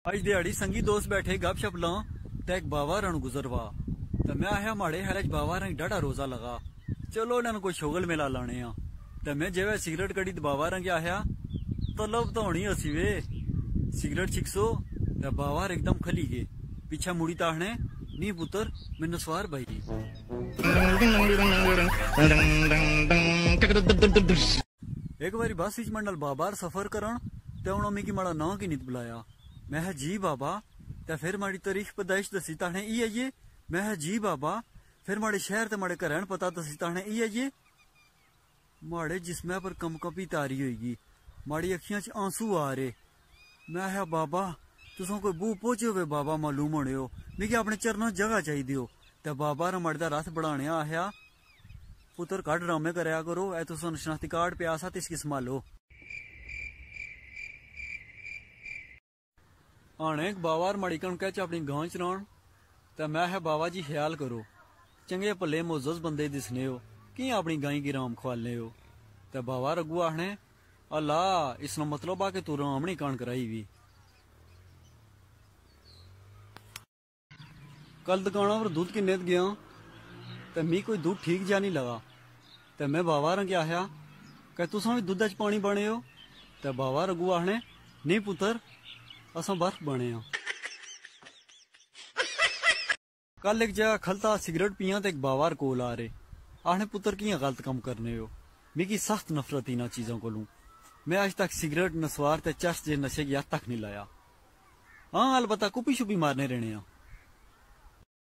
अज दिहाड़ी संगी दोस्त बैठे गप शप ला ते एक बाबा रण गुजरवा ते मैं आया माड़े हर बाबा रंग डाढ़ा रोजा लगा। चलो इन्होंने कोई शोगल मेला लाने ते मैं जेवे सिगरेट कड़ी ते बाबा रंग आया तलब तो होनी हसी वे सिगरेट छिकसो ते बाबा एकदम खली गए पीछे मुड़ी ताहने नी पुत्र मैं नसवार भाई। एक बारी बस इच मंडल बाबार सफर करन ते उन्होंने मिकी माड़ा ना की नित बुलाया। मैं है जी बाबा ते फिर माड़ी तारीख पैदाइश दसी ताने ई है ये। मैं है जी बाबा फिर माड़े शहर ते माड़े घरन पता दसी ताने ई है ये। माड़े जिस्म पर कंपकपी तारी होगी माड़ी अखियां च आंसू आ रहे। मैं है बाबा तुसों कोई बू पहुंचे हुए बाबा मालूम होने हो मिगी अपने चरणों जगह चाहिए हो ते बाबा रा माड़े दा रथ बढ़ाने आया पुत्र घट ड्रामे करया करो ए तुसों शनाख्ती कार्ड प्यासा ते इसकी संभालो। आने बाबा माड़ी कणकै च अपनी गां चरान ते मैं है बाबा जी ख्याल करो चंगे भले मोजज बंदे दिसने हो कि अपनी गाई की राम खवालने हो ते बाबा रघु आखने अल्लाह इसनो मतलब आ कि तू राम नहीं कण कराई भी। कल दुकाना पर दूध किन्ने गया ते मी कोई दूध ठीक जा नहीं लगा ते मैं बाबा रंग आया कि तुसा भी दुद्ध च पानी बने हो ते बाबा रघु आखने नहीं पुत्र असा बर्फ बने हो। कल एक जगह खलता सिगरेट पिया ते एक बाबा कोल आ रहे आखने पुत्र कियां गलत कम करने हो मिगी सख्त नफरत इन चीजों को लूं। मैं आज तक सिगरेट नसवार ते चर्च जे नशे की हद तक नहीं लाया। हाँ अलबत्ता कुपी शुपी मारने रहने